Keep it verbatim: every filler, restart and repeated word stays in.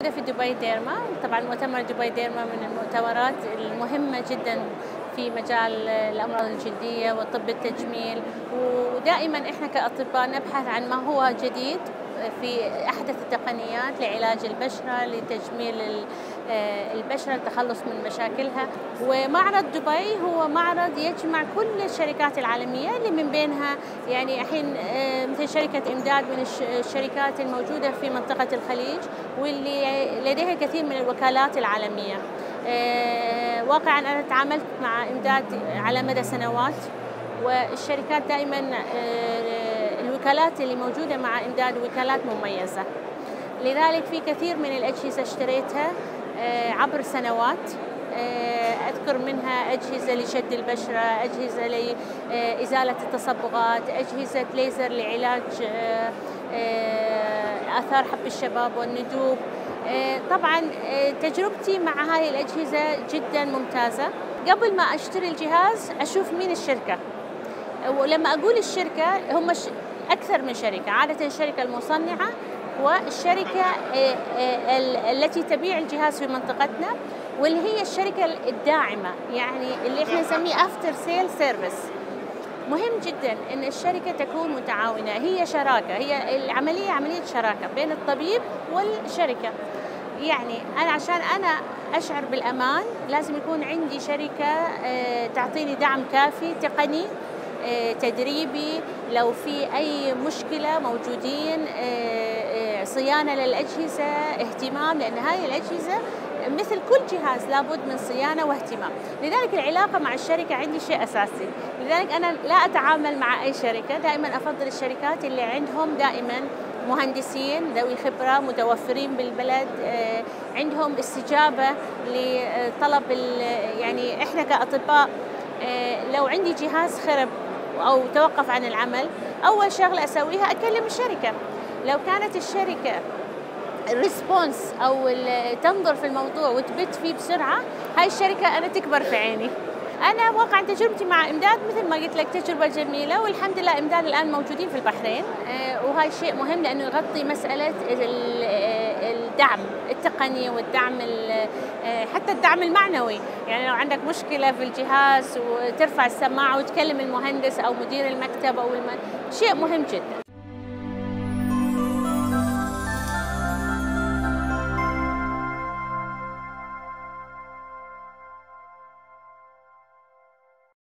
في دبي ديرما. طبعا مؤتمر دبي ديرما من المؤتمرات المهمة جدا في مجال الأمراض الجلدية وطب التجميل، ودائما احنا كأطباء نبحث عن ما هو جديد في أحدث التقنيات لعلاج البشرة، لتجميل البشرة، التخلص من مشاكلها. ومعرض دبي هو معرض يجمع كل الشركات العالمية اللي من بينها يعني الحين مثل شركة إمداد من الشركات الموجودة في منطقة الخليج، واللي لديها الكثير من الوكالات العالمية. واقعا أنا تعاملت مع إمداد على مدى سنوات، والشركات دائما الوكالات اللي موجودة مع إمداد وكالات مميزة، لذلك في كثير من الأجهزة اشتريتها عبر سنوات. أذكر منها أجهزة لشد البشرة، أجهزة لإزالة التصبغات، أجهزة ليزر لعلاج آثار حب الشباب والندوب. طبعا تجربتي مع هاي الأجهزة جدا ممتازة. قبل ما أشتري الجهاز أشوف مين الشركة، ولما أقول الشركة هم أكثر من شركة، عادة الشركة المصنعة والشركة التي تبيع الجهاز في منطقتنا، واللي هي الشركة الداعمة، يعني اللي احنا نسميه افتر سيل سيرفيس. مهم جدا ان الشركة تكون متعاونة، هي شراكة، هي العملية عملية شراكة بين الطبيب والشركة. يعني أنا عشان أنا أشعر بالأمان لازم يكون عندي شركة تعطيني دعم كافي تقني، تدريبي، لو في أي مشكلة موجودين، صيانة للأجهزة، اهتمام، لأن هاي الأجهزة مثل كل جهاز لابد من صيانة واهتمام. لذلك العلاقة مع الشركة عندي شيء أساسي. لذلك أنا لا أتعامل مع أي شركة، دائما أفضل الشركات اللي عندهم دائما مهندسين ذوي خبرة متوفرين بالبلد، عندهم استجابة لطلب. يعني إحنا كأطباء لو عندي جهاز خرب أو توقف عن العمل، أول شغلة أسويها أكلم الشركة. لو كانت الشركة الريسبونس أو تنظر في الموضوع وتبت فيه بسرعة، هاي الشركة أنا تكبر في عيني. أنا واقعا تجربتي مع إمداد مثل ما قلت لك تجربة جميلة، والحمد لله إمداد الآن موجودين في البحرين، وهاي شيء مهم لأنه يغطي مسألة الدعم التقني والدعم حتى الدعم المعنوي. يعني لو عندك مشكلة في الجهاز وترفع السماعة وتكلم المهندس أو مدير المكتب أو الم... شيء مهم جدا.